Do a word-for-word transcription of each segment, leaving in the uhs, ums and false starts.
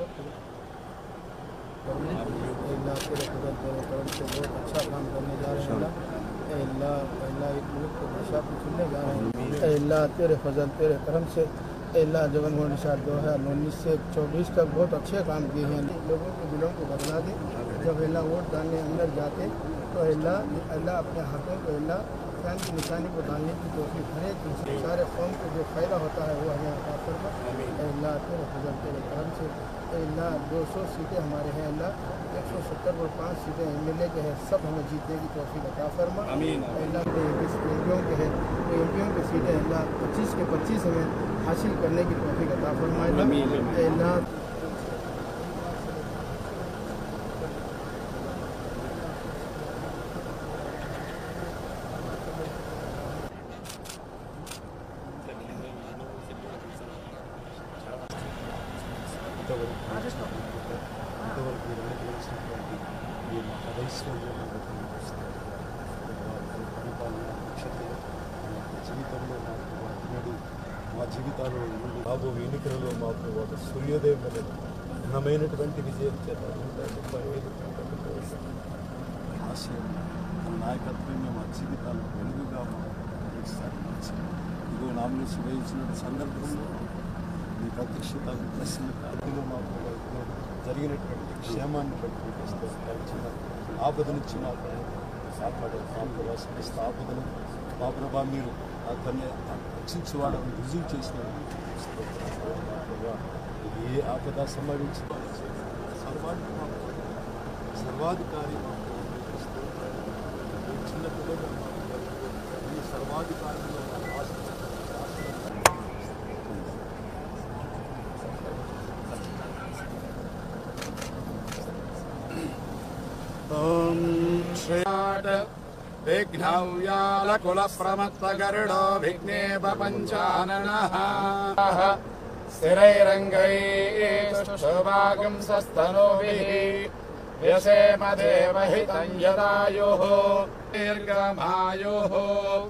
अल्लाह तेरे फजल तेरे करम से बहुत अच्छा काम करने जा रहे हैं अल्लाह। अल्लाह एक मुल्क को नशा को छूने जा रहे हैं अल्लाह तेरे फजल तेरे करम से अल्लाह। जगन मोहन निशाद दो हज़ार उन्नीस से चौबीस तक बहुत अच्छे काम किए हैं, लोगों के दिलों को बदला दे। जब अल्लाह वोट डालने अंदर जाते तो अल्लाह अल्लाह अपने हाथों को अल्लाह फैन की निशानी को डालने की तौफीक हर एक सारे कौम को जो फ़ायदा होता है वो हमें अता फरमा अल्लाह तेरे फजल तेरे करम से अल्लाह। दो सौ सीटें हमारे हैं अल्लाह, एक सौ सत्तर और पाँच सीटें एम एल ए के हैं, सब हमें जीतने की तौफीक अता फरमा अल्लाह। एम पियों के हैं तो एम पियों की सीटें अल्लाह पच्चीस के पच्चीस हमें हासिल करने की तौफीक अता फरमाए अल्लाह। జీవితంలో మాకు వాటినాడు మా జీవితాలు రాబోయే ఎన్నికలలో మాకు ఒక సూర్యోదయం అనేది ఘనమైనటువంటి విజయం చేత నూట ముప్పై ఐదు ఆశయం మన నాయకత్వమే మా జీవితాలు వెలుగుగా సాగించి ఇదిగో నామినేషన్ వేయించిన సందర్భంలో మీ ప్రత్యక్షత ప్రశ్నలో మాకు జరిగినటువంటి క్షేమాన్ని బట్టి చిన్న ఆపద నుంచి మాకు కాపాడే మా ప్రభావ సమస్త ఆపదను మా ప్రభా మీరు దాన్ని రక్షించేవాళ్ళని రుజువు చేసిన ఏ ఆపద సంభవించిన సర్వాధికారి సర్వాధికారి చిన్న పిల్లలు ఈ సర్వాధికారంలో ओम श्रीनाथ विघ्नव्यालकुलप्रमत्तगरुडो विघ्नेव पञ्चाननः स्थिरैरङ्गैस्तुष्टुभागं सस्तनूभिः व्यसेम देवहितं यदायुः दीर्घमायुः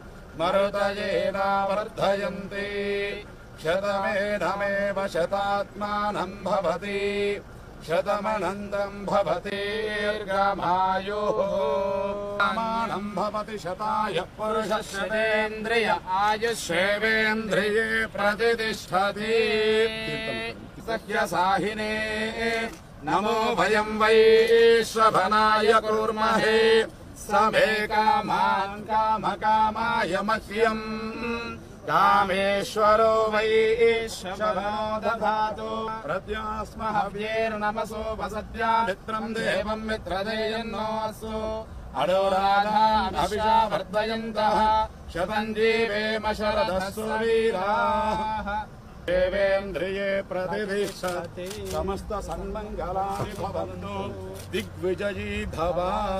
मरुतयेनावर्धयन्ति शतमेधमेव शतात्मानं भवति शतमनन्तं भवति दीर्घमायुः मानं भवति शताय पुरुषः शतेन्द्रिय आयुष्येवेन्द्रिये प्रतिष्ठति सख्यसाहिने नमो वयं वैश्वभनाय कुर्महे समे कामान् कामकामाय मह्यम् कामेश्वरो वैश्वरो दधातु प्रत्यास्महव्यैर्नमसो वसत्या मित्रं देवं मित्रदेयन्नोऽस्तु अडोराधानभिषा वर्धयन्तः शतं जीवेम शरदः सुवीराः देवेन्द्रिये प्रतिष्ठति समस्त सन्मङ्गलानि भवन्तु दिग्विजयी भव।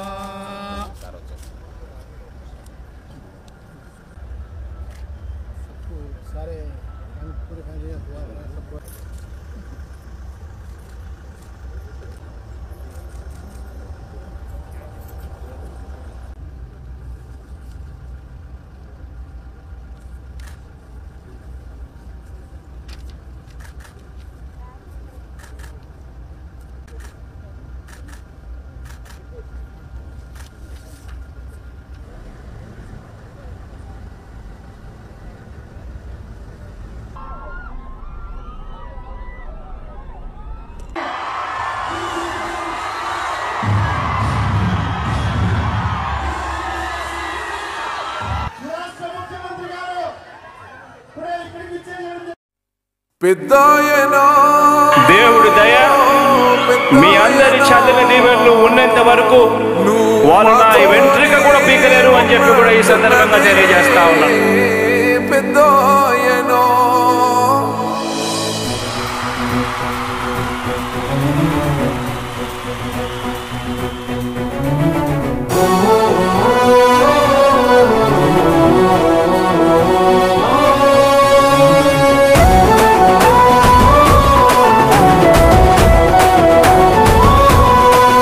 सारे पूरे दुआ सबको దేవుడి దయ మీ అందరి చల్లని దీవెనలు ఉన్నంత వరకు వాళ్ళు నా వెంట్రుక కూడా పీకలేరు అని చెప్పి కూడా ఈ సందర్భంగా తెలియజేస్తా ఉన్నాను.